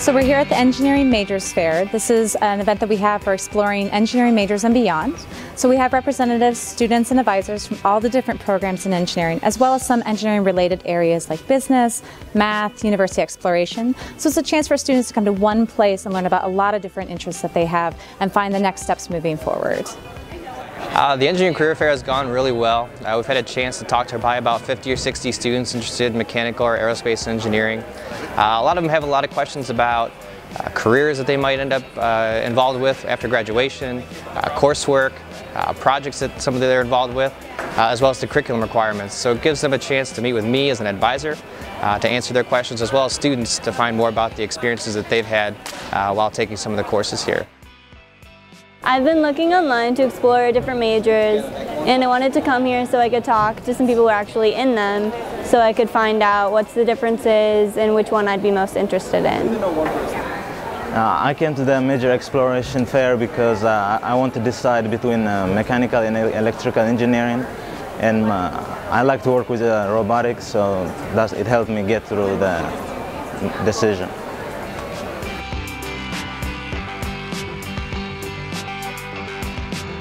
So we're here at the Engineering Majors Fair. This is an event that we have for exploring engineering majors and beyond. So we have representatives, students, and advisors from all the different programs in engineering, as well as some engineering related areas like business, math, university exploration. So it's a chance for students to come to one place and learn about a lot of different interests that they have and find the next steps moving forward. The Engineering Career Fair has gone really well. We've had a chance to talk to probably about 50 or 60 students interested in mechanical or aerospace engineering. A lot of them have a lot of questions about careers that they might end up involved with after graduation, coursework, projects that some of them are involved with, as well as the curriculum requirements. So it gives them a chance to meet with me as an advisor to answer their questions, as well as students to find more about the experiences that they've had while taking some of the courses here. I've been looking online to explore different majors, and I wanted to come here so I could talk to some people who are actually in them, so I could find out what's the differences and which one I'd be most interested in. I came to the major exploration fair because I want to decide between mechanical and electrical engineering, and I like to work with robotics, so it helped me get through the decision.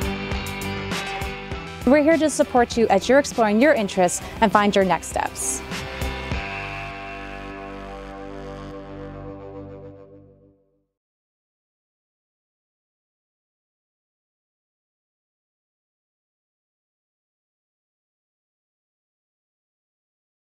We're here to support you as you're exploring your interests and find your next steps.